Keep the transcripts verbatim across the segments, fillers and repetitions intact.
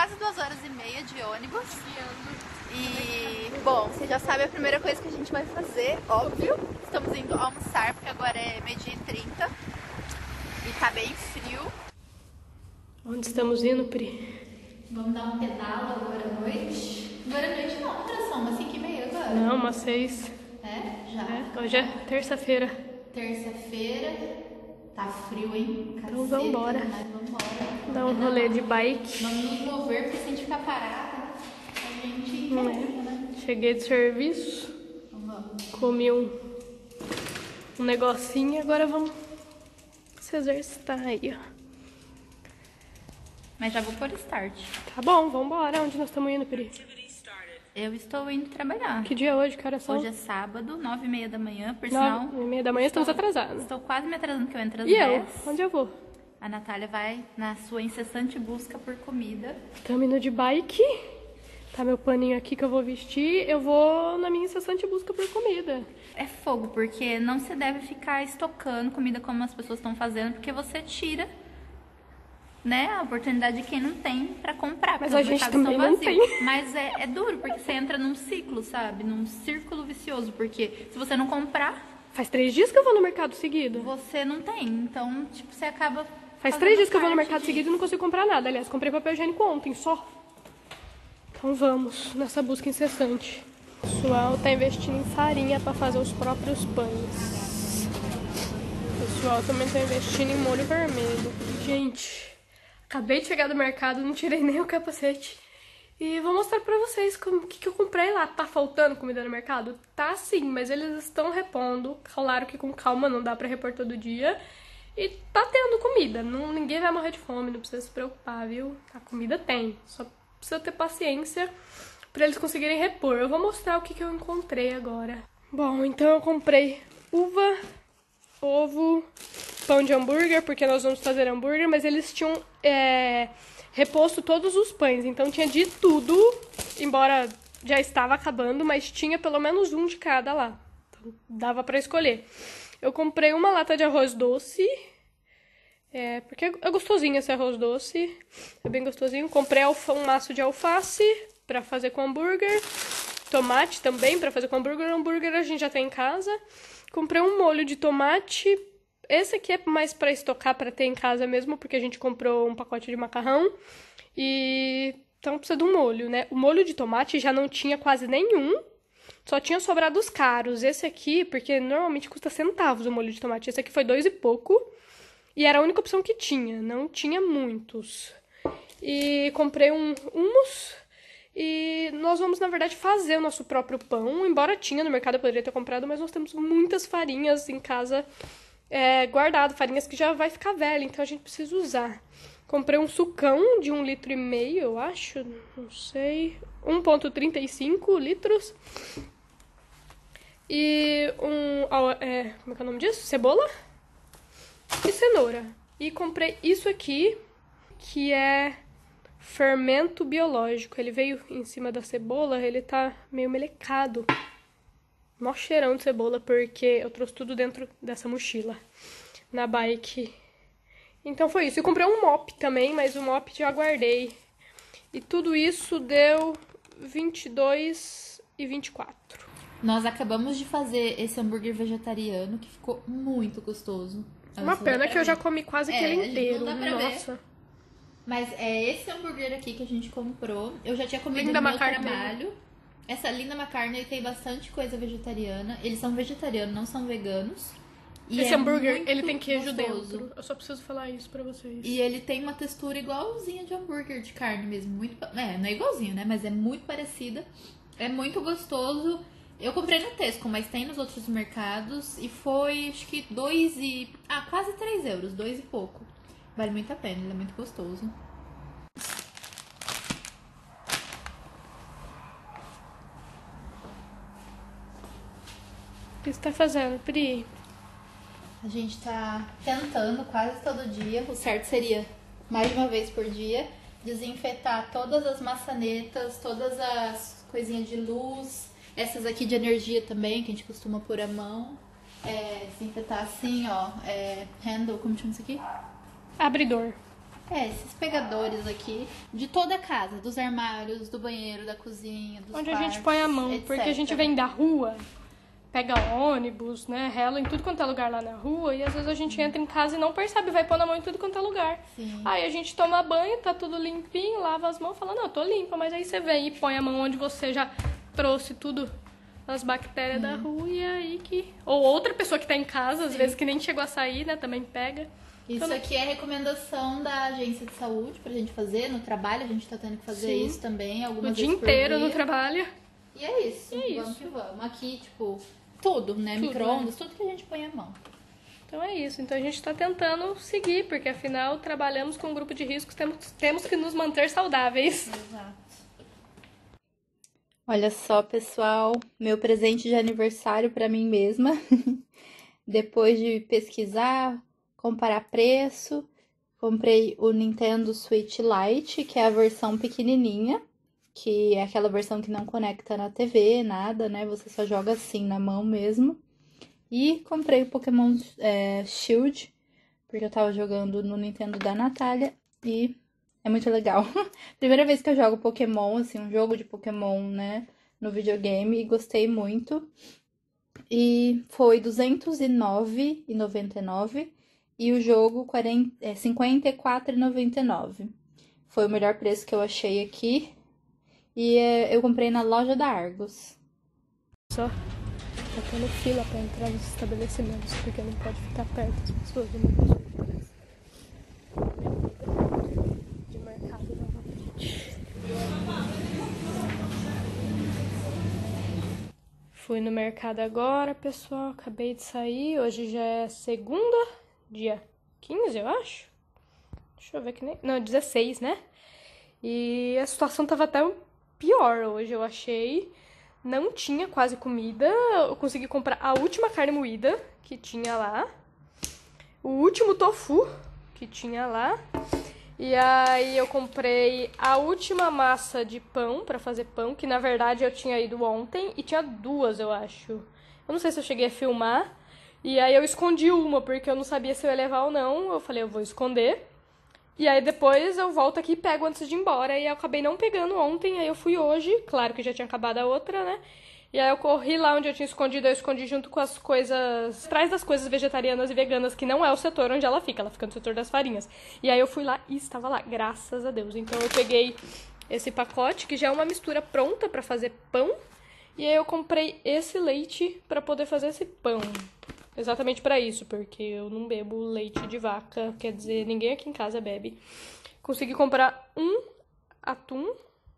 quase duas horas e meia de ônibus. E, bom, você já sabe a primeira coisa que a gente vai fazer, óbvio. Estamos indo almoçar, porque agora é meio-dia e trinta. E tá bem frio. Onde estamos indo, Pri? Vamos dar um pedalo agora à noite. Agora à noite não, que são umas cinco e meia agora. Não, umas seis. É? Já? É, hoje é terça-feira. Terça-feira. Tá frio, hein? Caceta, Então vambora. Mas vambora. Dar um rolê de bike. Vamos nos mover, porque se a gente ficar parada, a gente Não é. né? Cheguei do serviço. Vamos. Comi um, um negocinho e agora vamos se exercitar aí, ó. Mas já vou pôr start. Tá bom, vambora. Onde nós estamos indo, Pri? Eu estou indo trabalhar. Que dia é hoje? Que horas são? Hoje é sábado, nove e meia da manhã, por sinal... Nove e meia da manhã, estamos atrasados. Estou quase me atrasando, que eu entro às E dez. eu? Onde eu vou? A Natália vai na sua incessante busca por comida. Estamos indo de bike. Tá meu paninho aqui que eu vou vestir. Eu vou na minha incessante busca por comida. É fogo, porque não se deve ficar estocando comida como as pessoas estão fazendo, porque você tira... né, a oportunidade de quem não tem pra comprar. Mas a gente também não tem. Mas é, é duro, porque você entra num ciclo, sabe? Num círculo vicioso. Porque se você não comprar... Faz três dias que eu vou no mercado seguido. Você não tem. Então, tipo, você acaba... Faz três dias que eu vou no mercado de... seguido e não consigo comprar nada. Aliás, comprei papel higiênico ontem, só. Então vamos nessa busca incessante. O pessoal tá investindo em farinha pra fazer os próprios pães. O pessoal também tá investindo em molho vermelho. Gente... Acabei de chegar do mercado, não tirei nem o capacete. E vou mostrar pra vocês o que, que eu comprei lá. Tá faltando comida no mercado? Tá sim, mas eles estão repondo. Claro que com calma, não dá pra repor todo dia. E tá tendo comida. Não, ninguém vai morrer de fome, não precisa se preocupar, viu? A comida tem. Só precisa ter paciência pra eles conseguirem repor. Eu vou mostrar o que, que eu encontrei agora. Bom, então eu comprei uva, ovo, pão de hambúrguer, porque nós vamos fazer hambúrguer, mas eles tinham é, reposto todos os pães, então tinha de tudo, embora já estava acabando, mas tinha pelo menos um de cada lá, então dava pra escolher. Eu comprei uma lata de arroz doce, é, porque é gostosinho esse arroz doce, é bem gostosinho. Comprei um maço de alface pra fazer com hambúrguer, tomate também pra fazer com hambúrguer, hambúrguer a gente já tem em casa. Comprei um molho de tomate. Esse aqui é mais pra estocar, pra ter em casa mesmo, porque a gente comprou um pacote de macarrão. E então precisa de um molho, né? O molho de tomate já não tinha quase nenhum. Só tinha sobrado os caros. Esse aqui, porque normalmente custa centavos o molho de tomate. Esse aqui foi dois e pouco. E era a única opção que tinha. Não tinha muitos. E comprei um hummus. E nós vamos, na verdade, fazer o nosso próprio pão. Embora tinha no mercado, eu poderia ter comprado, mas nós temos muitas farinhas em casa é, guardado. Farinhas que já vai ficar velha, então a gente precisa usar. Comprei um sucão de um litro e meio, eu acho. Não sei. um vírgula trinta e cinco litros. E um... É, como é que é o nome disso? Cebola e cenoura. E comprei isso aqui, que é... fermento biológico. Ele veio em cima da cebola, ele tá meio melecado. Mó cheirão de cebola, porque eu trouxe tudo dentro dessa mochila na bike. Então foi isso. Eu comprei um mop também, mas o mop já guardei. E tudo isso deu vinte e dois e vinte e quatro. Nós acabamos de fazer esse hambúrguer vegetariano, que ficou muito gostoso. Uma pena que eu já comi quase que é, ele inteiro. Não dá pra Nossa. Ver. Mas é esse hambúrguer aqui que a gente comprou. Eu já tinha comido Linda no meu McCartney. trabalho. Essa Linda McCartney tem bastante coisa vegetariana. Eles são vegetarianos, não são veganos. E Esse é hambúrguer, ele tem queijo gostoso. dentro. Eu só preciso falar isso pra vocês. E ele tem uma textura igualzinha de hambúrguer de carne mesmo. Muito, é, não é igualzinho, né? Mas é muito parecida. É muito gostoso. Eu comprei no Tesco, mas tem nos outros mercados. E foi, acho que, dois e... Ah, quase três euros. Dois e pouco. Vale muito a pena, ele é muito gostoso. O que você tá fazendo, Pri? A gente tá tentando quase todo dia, o certo seria mais de uma vez por dia, desinfetar todas as maçanetas, todas as coisinhas de luz, essas aqui de energia também, que a gente costuma pôr a mão. É, desinfetar assim, ó, é, handle, como chama isso aqui? Abridor. É, esses pegadores aqui de toda a casa, dos armários, do banheiro, da cozinha, dos Onde quartos, a gente põe a mão, etcétera. porque a gente vem da rua, pega ônibus, né, rela em tudo quanto é lugar lá na rua, e às vezes a gente entra em casa e não percebe, vai pôr a mão em tudo quanto é lugar. Sim. Aí a gente toma banho, tá tudo limpinho, lava as mãos, fala, não, tô limpa, mas aí você vem e põe a mão onde você já trouxe tudo, as bactérias hum. da rua, e é aí que... Ou outra pessoa que tá em casa, às Sim. vezes que nem chegou a sair, né, também pega. Isso então, aqui é recomendação da agência de saúde pra gente fazer no trabalho, a gente tá tendo que fazer Sim. isso também algumas o vezes dia por inteiro dia. no trabalho. E é isso, e é vamos isso. que vamos. Aqui, tipo, tudo, né, tudo, micro-ondas, né? Tudo que a gente põe a mão. Então é isso, então a gente tá tentando seguir, porque afinal trabalhamos com um grupo de riscos, temos, temos que nos manter saudáveis. Exato. Olha só, pessoal, meu presente de aniversário pra mim mesma. Depois de pesquisar, comparar preço, comprei o Nintendo Switch Lite, que é a versão pequenininha, que é aquela versão que não conecta na T V, nada, né? Você só joga assim na mão mesmo. E comprei o Pokémon é, Shield, porque eu tava jogando no Nintendo da Natália e é muito legal. Primeira vez que eu jogo Pokémon, assim, um jogo de Pokémon, né, no videogame, e gostei muito. E foi duzentos e nove reais e noventa e nove centavos e o jogo cinquenta e quatro reais e noventa e nove centavos. Foi o melhor preço que eu achei aqui e é, eu comprei na loja da Argos. Só tá tendo fila pra entrar nos estabelecimentos, porque não pode ficar perto das pessoas do meu de mercado novamente. Fui no mercado agora, pessoal, acabei de sair, hoje já é segunda, dia quinze, eu acho. Deixa eu ver que nem... Não, dezesseis, né? E a situação tava até pior hoje, eu achei. Não tinha quase comida, eu consegui comprar a última carne moída que tinha lá, o último tofu que tinha lá, e aí eu comprei a última massa de pão pra fazer pão, que na verdade eu tinha ido ontem e tinha duas, eu acho. Eu não sei se eu cheguei a filmar, e aí eu escondi uma porque eu não sabia se eu ia levar ou não, eu falei, eu vou esconder. E aí depois eu volto aqui e pego antes de ir embora. E eu acabei não pegando ontem, aí eu fui hoje. Claro que já tinha acabado a outra, né? E aí eu corri lá onde eu tinha escondido, eu escondi junto com as coisas... Atrás das coisas vegetarianas e veganas, que não é o setor onde ela fica. Ela fica no setor das farinhas. E aí eu fui lá e estava lá, graças a Deus. Então eu peguei esse pacote, que já é uma mistura pronta pra fazer pão. E aí eu comprei esse leite pra poder fazer esse pão. Exatamente pra isso, porque eu não bebo leite de vaca, quer dizer, ninguém aqui em casa bebe. Consegui comprar um atum,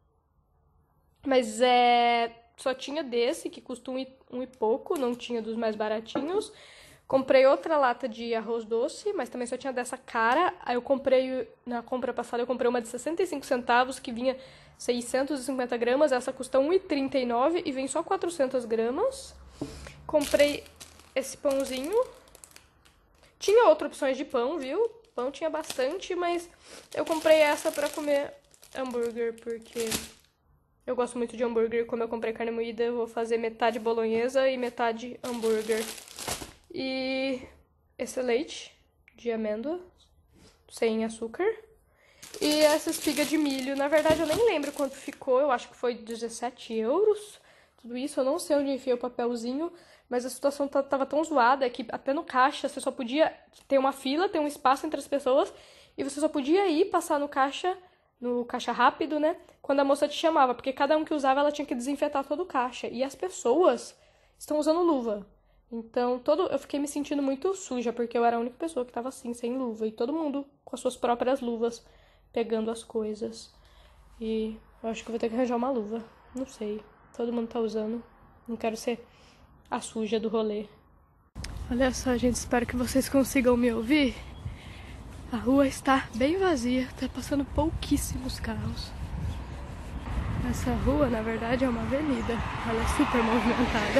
mas é só tinha desse, que custa um e, um e pouco, não tinha dos mais baratinhos. Comprei outra lata de arroz doce, mas também só tinha dessa cara. Aí eu comprei, na compra passada, eu comprei uma de sessenta e cinco centavos, que vinha seiscentos e cinquenta gramas, essa custa um e trinta e nove e vem só quatrocentas gramas. Comprei esse pãozinho. Tinha outras opções de pão, viu? Pão tinha bastante, mas eu comprei essa pra comer hambúrguer, porque eu gosto muito de hambúrguer. Como eu comprei carne moída, eu vou fazer metade bolonhesa e metade hambúrguer. E esse leite de amêndoa, sem açúcar. E essa espiga de milho. Na verdade, eu nem lembro quanto ficou. Eu acho que foi dezessete euros. Tudo isso, eu não sei onde enfiei o papelzinho. Mas a situação tava tão zoada que até no caixa você só podia ter uma fila, ter um espaço entre as pessoas, e você só podia ir passar no caixa, no caixa rápido, né? Quando a moça te chamava, porque cada um que usava ela tinha que desinfetar todo o caixa. E as pessoas estão usando luva. Então, todo, eu fiquei me sentindo muito suja, porque eu era a única pessoa que tava assim, sem luva. E todo mundo com as suas próprias luvas, pegando as coisas. E eu acho que eu vou ter que arranjar uma luva. Não sei. Todo mundo tá usando. Não quero ser a suja do rolê. Olha só, gente, espero que vocês consigam me ouvir. A rua está bem vazia, tá passando pouquíssimos carros. Essa rua, na verdade, é uma avenida. Ela é super movimentada.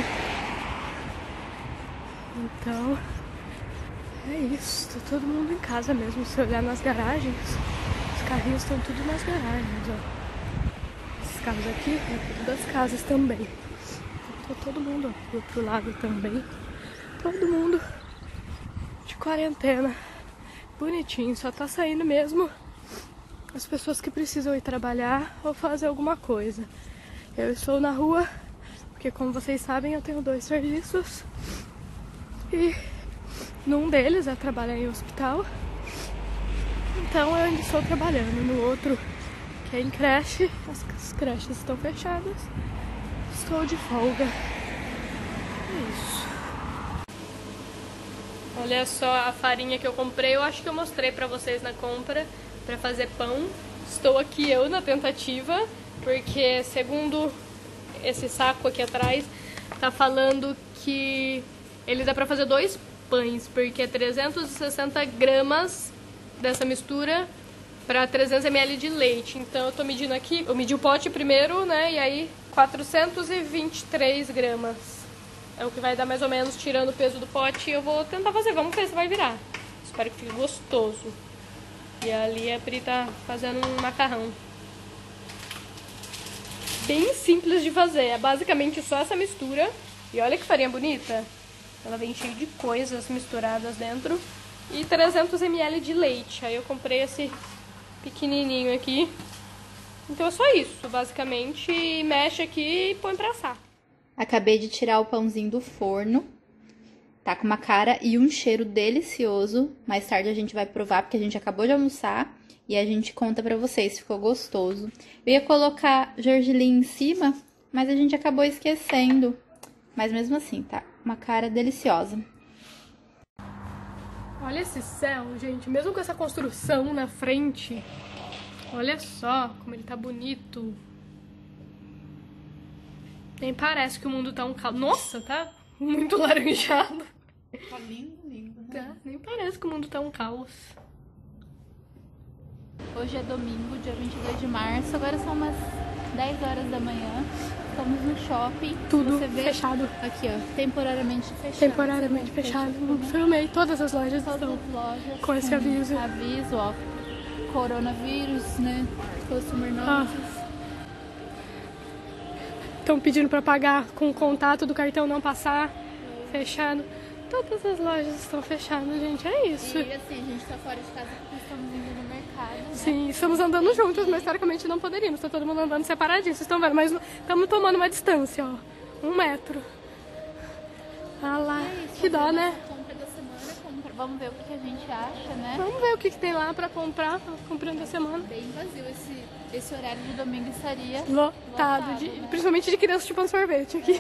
Então, é isso. Tá todo mundo em casa mesmo. Se olhar nas garagens, os carrinhos estão tudo nas garagens, ó. Esses carros aqui é tudo das casas também. Tá todo mundo ó, do outro lado também. Todo mundo de quarentena. Bonitinho, só tá saindo mesmo as pessoas que precisam ir trabalhar ou fazer alguma coisa. Eu estou na rua, porque como vocês sabem, eu tenho dois serviços. E num deles é trabalhar em hospital. Então eu ainda estou trabalhando. No outro, que é em creche, as, as creches estão fechadas. Estou de folga. É isso. Olha só a farinha que eu comprei. Eu acho que eu mostrei pra vocês na compra pra fazer pão. Estou aqui eu na tentativa, porque segundo esse saco aqui atrás, tá falando que ele dá pra fazer dois pães, porque é trezentos e sessenta gramas dessa mistura para trezentos mililitros de leite. Então eu tô medindo aqui, eu medi o pote primeiro, né, e aí quatrocentos e vinte e três gramas. É o que vai dar mais ou menos, tirando o peso do pote. Eu vou tentar fazer, vamos ver se vai virar. Espero que fique gostoso. E ali a Pri tá fazendo um macarrão. Bem simples de fazer, é basicamente só essa mistura. E olha que farinha bonita. Ela vem cheia de coisas misturadas dentro. E trezentos mililitros de leite. Aí eu comprei esse pequenininho aqui. Então é só isso, basicamente. E mexe aqui e põe pra assar. Acabei de tirar o pãozinho do forno. Tá com uma cara e um cheiro delicioso. Mais tarde a gente vai provar, porque a gente acabou de almoçar. E a gente conta pra vocês se ficou gostoso. Eu ia colocar gergelim em cima, mas a gente acabou esquecendo. Mas mesmo assim, tá uma cara deliciosa. Olha esse céu, gente. Mesmo com essa construção na frente, olha só como ele tá bonito. Nem parece que o mundo tá um caos. Nossa, tá muito laranjado. Tá lindo, lindo, né? Tá, nem parece que o mundo tá um caos. Hoje é domingo, dia vinte e dois de março. Agora são umas dez horas da manhã. Estamos no shopping. Tudo você vê, fechado. Aqui, ó. Temporariamente fechado. Temporariamente fechado. Filmei. Todas as lojas Todas estão as lojas com esse aviso. Aviso, ó. Coronavírus, né? Customer notice. Estão pedindo para pagar com o contato do cartão não passar. Fechado. Todas as lojas estão fechadas, gente. É isso. E assim, a gente tá fora de casa porque estamos indo no mercado, né? Sim, estamos andando juntos, mas teoricamente não poderíamos. Tá todo mundo andando separadinho, vocês estão vendo? Mas estamos tomando uma distância, ó. Um metro. Ah lá, É isso, que dó, né? Compra da semana, compra. Vamos ver o que a gente acha, né? Vamos ver o que, que tem lá pra comprar, comprando da semana. Bem vazio esse, esse horário de domingo estaria Lotado, lotado, de, né? principalmente de crianças chupando sorvete aqui.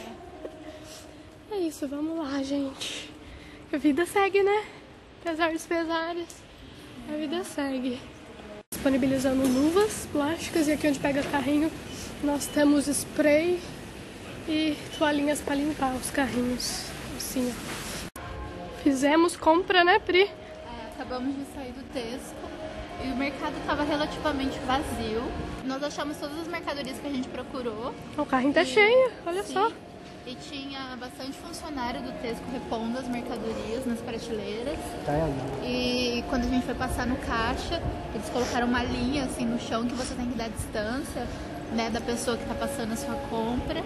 É. É isso, vamos lá, gente. A vida segue, né? Apesar dos pesares, a vida segue. Disponibilizando luvas plásticas e aqui onde pega carrinho nós temos spray e toalhinhas para limpar os carrinhos. Assim, ó. Fizemos compra, né, Pri? É, acabamos de sair do Tesco e o mercado estava relativamente vazio. Nós achamos todas as mercadorias que a gente procurou. O carrinho tá e, cheio, olha sim, só. E tinha bastante funcionário do Tesco repondo as mercadorias nas prateleiras. E quando a gente foi passar no caixa, eles colocaram uma linha assim no chão que você tem que dar distância, né, da pessoa que tá passando a sua compra.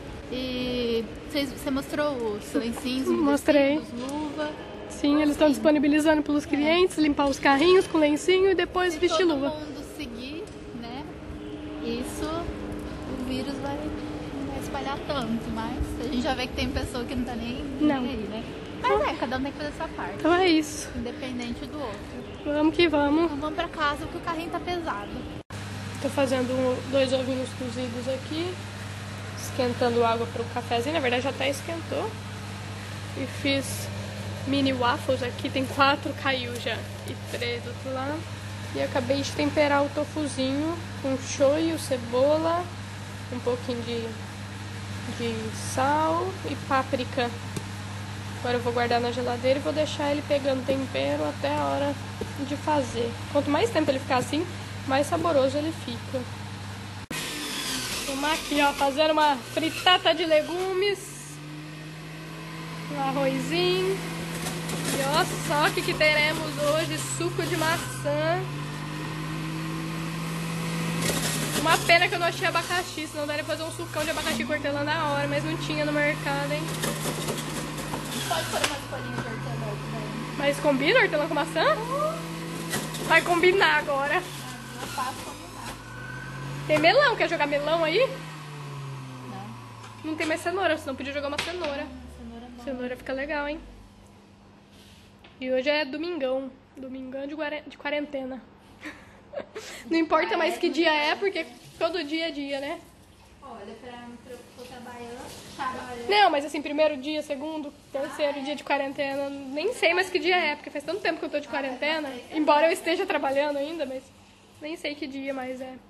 E você, você mostrou os lencinhos, os Mostrei. vestidos, luva. Sim, eles estão disponibilizando pelos clientes, é. limpar os carrinhos com lencinho e depois Se vestir todo luva. mundo seguir, né, isso, o vírus vai, não vai espalhar tanto, mas a gente já vê que tem pessoa que não tá nem, não. nem aí, né? Mas é, cada um tem que fazer a sua parte. Então é isso. Independente do outro. Vamos que vamos. Então vamos pra casa porque o carrinho tá pesado. Tô fazendo um, dois ovinhos cozidos aqui. Esquentando água para o cafezinho. Na verdade já até esquentou. E fiz mini waffles aqui. Tem quatro, caiu já. E três do outro lado. E acabei de temperar o tofuzinho com shoyu, cebola, um pouquinho de, de sal e páprica. Agora eu vou guardar na geladeira e vou deixar ele pegando tempero até a hora de fazer. Quanto mais tempo ele ficar assim, mais saboroso ele fica. Vamos aqui, ó, fazer uma fritata de legumes. Um arrozinho. E ó só o que, que teremos hoje, suco de maçã. Uma pena que eu não achei abacaxi, senão daria pra fazer um sucão de abacaxi com hortelã na hora, mas não tinha no mercado, hein? Pode pôr umas folhinhas de hortelã também. Mas combina hortelã com maçã? Vai combinar agora. Eu faço Tem melão, quer jogar melão aí? Não. Não tem mais cenoura, senão podia jogar uma cenoura. Ah, cenoura boa. Cenoura fica legal, hein? E hoje é domingão. Domingão de, guare... de quarentena. Não importa mais que dia é, porque todo dia é dia, né? Olha, pra mim, eu tô trabalhando, trabalhando. Não, mas assim, primeiro dia, segundo, terceiro dia de quarentena, nem sei mais que dia é, porque faz tanto tempo que eu tô de quarentena, embora eu esteja trabalhando ainda, mas nem sei que dia mais é.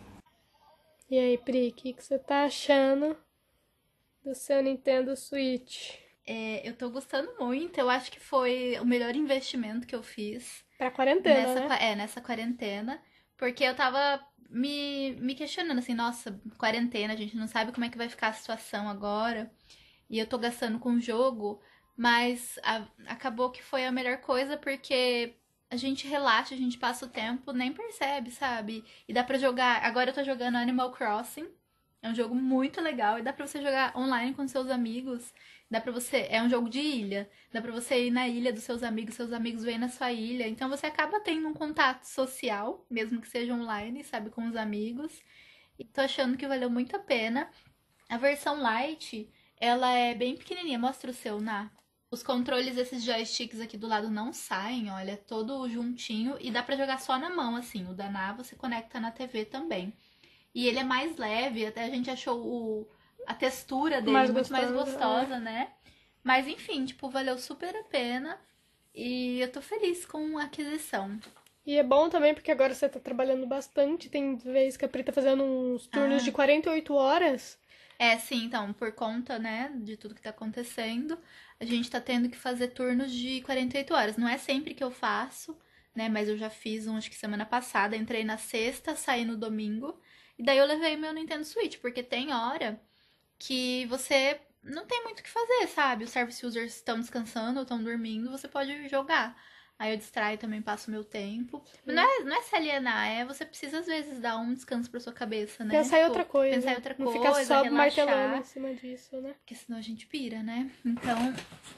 E aí, Pri, o que, que você tá achando do seu Nintendo Switch? É, eu tô gostando muito, eu acho que foi o melhor investimento que eu fiz. Pra quarentena, nessa, né? qua- É, nessa quarentena, porque eu tava me, me questionando assim, nossa, quarentena, a gente não sabe como é que vai ficar a situação agora, e eu tô gastando com o jogo, mas a- acabou que foi a melhor coisa, porque a gente relaxa, a gente passa o tempo, nem percebe, sabe? E dá pra jogar, agora eu tô jogando Animal Crossing, é um jogo muito legal, e dá pra você jogar online com seus amigos, dá pra você, é um jogo de ilha, dá pra você ir na ilha dos seus amigos, seus amigos vêm na sua ilha. Então você acaba tendo um contato social, mesmo que seja online, sabe, com os amigos. E tô achando que valeu muito a pena. A versão light, ela é bem pequenininha. Mostra o seu, Ná. Os controles, esses joysticks aqui do lado não saem, olha, é todo juntinho. E dá pra jogar só na mão, assim. O da Ná você conecta na T V também. E ele é mais leve, até a gente achou o, a textura dele Mais muito mais gostosa, gostosa, né? Mas enfim, tipo, valeu super a pena. E eu tô feliz com a aquisição. E é bom também porque agora você tá trabalhando bastante, tem vezes que a Pri tá fazendo uns turnos Ah. de quarenta e oito horas. É, sim, então, por conta, né, de tudo que tá acontecendo, a gente tá tendo que fazer turnos de quarenta e oito horas. Não é sempre que eu faço, né, mas eu já fiz um, acho que semana passada, entrei na sexta, saí no domingo, e daí eu levei meu Nintendo Switch, porque tem hora que você não tem muito o que fazer, sabe? Os service users estão descansando ou estão dormindo, você pode jogar. Aí eu distraio também, passo o meu tempo. Mas não é, não é se alienar, é você precisa às vezes dar um descanso pra sua cabeça, né? Pensar em Tipo, outra coisa. Pensar em outra não coisa, ficar só relaxar. martelando em cima disso, né? Porque senão a gente pira, né? Então,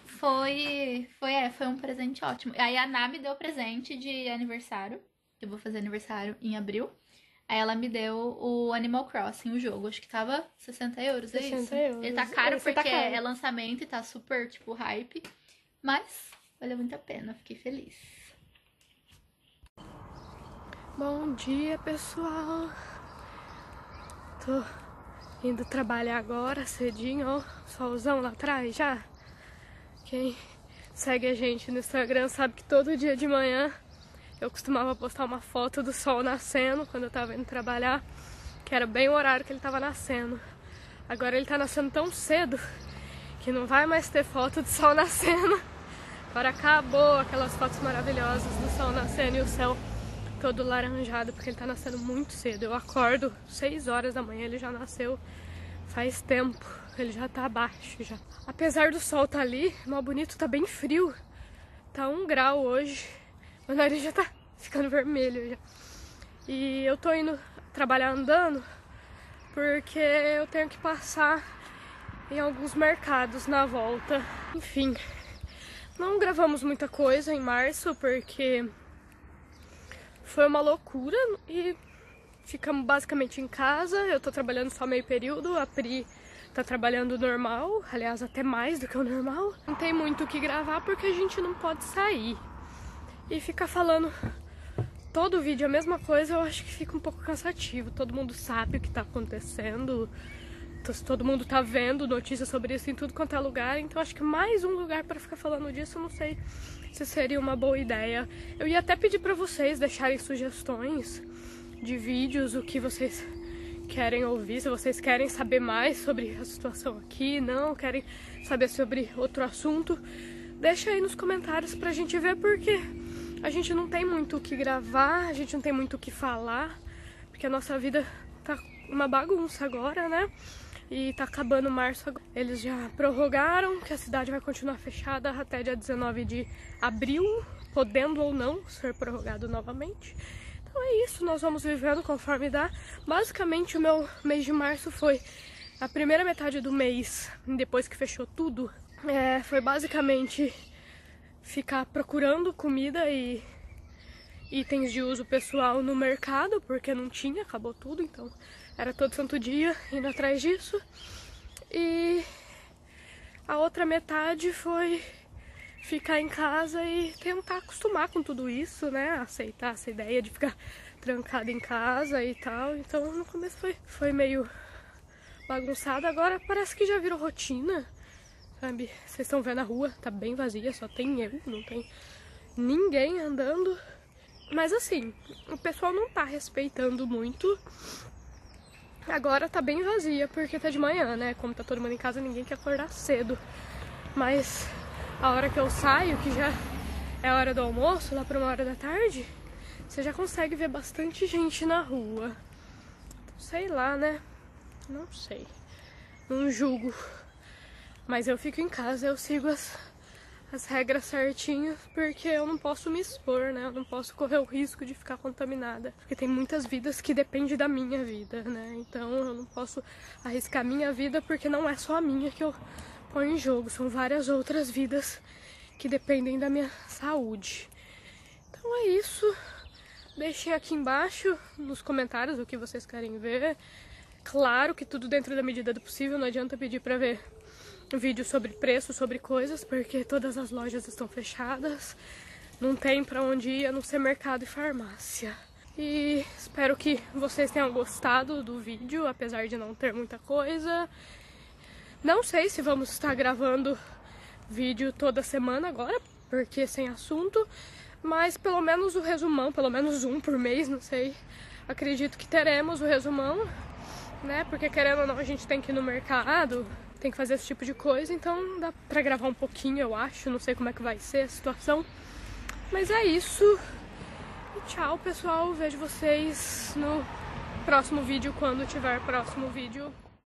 foi, foi, é, foi um presente ótimo. Aí a Ná me deu presente de aniversário. Eu vou fazer aniversário em abril. Aí ela me deu o Animal Crossing, o jogo. Acho que tava sessenta euros, é isso? sessenta euros. Ele tá caro Esse porque tá caro. é lançamento e tá super, tipo, hype. Mas valeu muito a pena, fiquei feliz. Bom dia, pessoal. Tô indo trabalhar agora, cedinho, ó. Solzão lá atrás já. Quem segue a gente no Instagram sabe que todo dia de manhã eu costumava postar uma foto do sol nascendo quando eu tava indo trabalhar, que era bem o horário que ele tava nascendo. Agora ele tá nascendo tão cedo que não vai mais ter foto do sol nascendo. Agora acabou aquelas fotos maravilhosas do sol nascendo e o céu todo laranjado, porque ele tá nascendo muito cedo. Eu acordo seis horas da manhã, ele já nasceu faz tempo, ele já tá abaixo já. Apesar do sol tá ali, mal bonito, tá bem frio. Tá um grau hoje. Meu nariz já tá ficando vermelho já. E eu tô indo trabalhar andando porque eu tenho que passar em alguns mercados na volta. Enfim, não gravamos muita coisa em março porque foi uma loucura e ficamos basicamente em casa. Eu tô trabalhando só meio período, a Pri tá trabalhando normal, aliás até mais do que o normal. Não tem muito o que gravar porque a gente não pode sair. E ficar falando todo vídeo a mesma coisa, eu acho que fica um pouco cansativo. Todo mundo sabe o que tá acontecendo, todo mundo tá vendo notícias sobre isso em tudo quanto é lugar. Então acho que mais um lugar para ficar falando disso, eu não sei se seria uma boa ideia. Eu ia até pedir para vocês deixarem sugestões de vídeos, o que vocês querem ouvir, se vocês querem saber mais sobre a situação aqui, não, querem saber sobre outro assunto. Deixa aí nos comentários pra gente ver, porque a gente não tem muito o que gravar, a gente não tem muito o que falar, porque a nossa vida tá uma bagunça agora, né? E tá acabando março agora. Eles já prorrogaram que a cidade vai continuar fechada até dia dezenove de abril, podendo ou não ser prorrogado novamente. Então é isso, nós vamos vivendo conforme dá. Basicamente o meu mês de março foi a primeira metade do mês, depois que fechou tudo. É, foi basicamente ficar procurando comida e, itens de uso pessoal no mercado, porque não tinha, acabou tudo, então era todo santo dia indo atrás disso. E a outra metade foi ficar em casa e tentar acostumar com tudo isso, né? Aceitar essa ideia de ficar trancada em casa e tal. Então no começo foi, foi meio bagunçado, agora parece que já virou rotina, sabe? Vocês estão vendo a rua, tá bem vazia, só tem eu, não tem ninguém andando. Mas assim, o pessoal não tá respeitando muito. Agora tá bem vazia, porque tá de manhã, né? Como tá todo mundo em casa, ninguém quer acordar cedo. Mas a hora que eu saio, que já é a hora do almoço, lá pra uma hora da tarde, você já consegue ver bastante gente na rua. Sei lá, né? Não sei. Não julgo. Mas eu fico em casa, eu sigo as, as regras certinhas, porque eu não posso me expor, né? Eu não posso correr o risco de ficar contaminada. Porque tem muitas vidas que dependem da minha vida, né? Então eu não posso arriscar minha vida, porque não é só a minha que eu ponho em jogo. São várias outras vidas que dependem da minha saúde. Então é isso. Deixem aqui embaixo nos comentários o que vocês querem ver. Claro que tudo dentro da medida do possível, não adianta pedir pra ver vídeo sobre preço, sobre coisas, porque todas as lojas estão fechadas, não tem pra onde ir a não ser mercado e farmácia. E espero que vocês tenham gostado do vídeo, apesar de não ter muita coisa. Não sei se vamos estar gravando vídeo toda semana agora, porque sem assunto, mas pelo menos o resumão, pelo menos um por mês, não sei. Acredito que teremos o resumão, né? Porque querendo ou não, a gente tem que ir no mercado, tem que fazer esse tipo de coisa, então dá pra gravar um pouquinho, eu acho. Não sei como é que vai ser a situação, mas é isso. E tchau, pessoal. Vejo vocês no próximo vídeo, quando tiver próximo vídeo.